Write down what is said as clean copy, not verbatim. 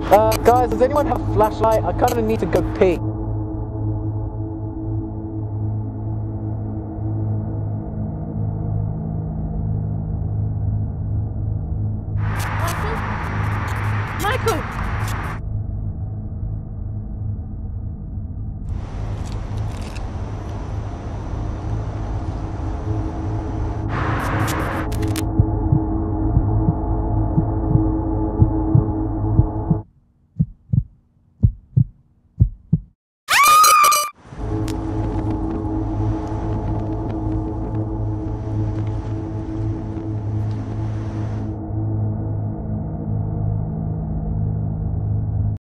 Guys, does anyone have a flashlight? I kind of need to go pee.